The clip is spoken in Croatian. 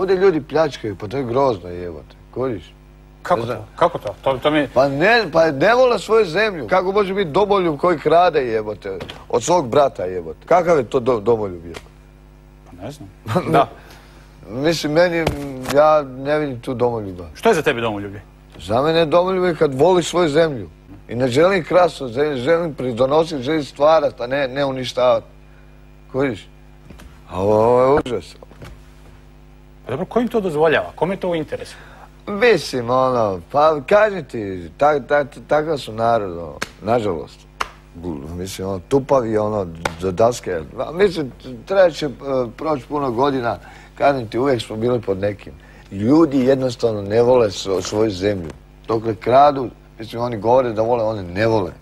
Ovdje ljudi pljačkaju, pa to je grozno jebote. Kužiš? Kako to? Kako to? Pa ne vole svoju zemlju. Kako može biti domoljub koji krade jebote? Od svog brata jebote. Kakav je to domoljub jebote? Pa ne znam. Da. Mislim, ja ne vidim tu domoljuba. Što je za tebe domoljublje? Za mene je domoljublje kad voliš svoju zemlju. I ne želim krasno, želim pridonositi, želim stvarati, a ne uništavati. Kužiš? A ovo je užas. Pa dobro, ko im to dozvoljava? Kome je to u interesu? Mislim, pa kažem ti, takav su narod, nažalost. Mislim, tupavi, za daske. Mislim, treba će proći puno godina, kažem ti, uvijek smo bili pod nekim. Ljudi jednostavno ne vole svoju zemlju. Dokle kradu, mislim, oni govore da vole, oni ne vole.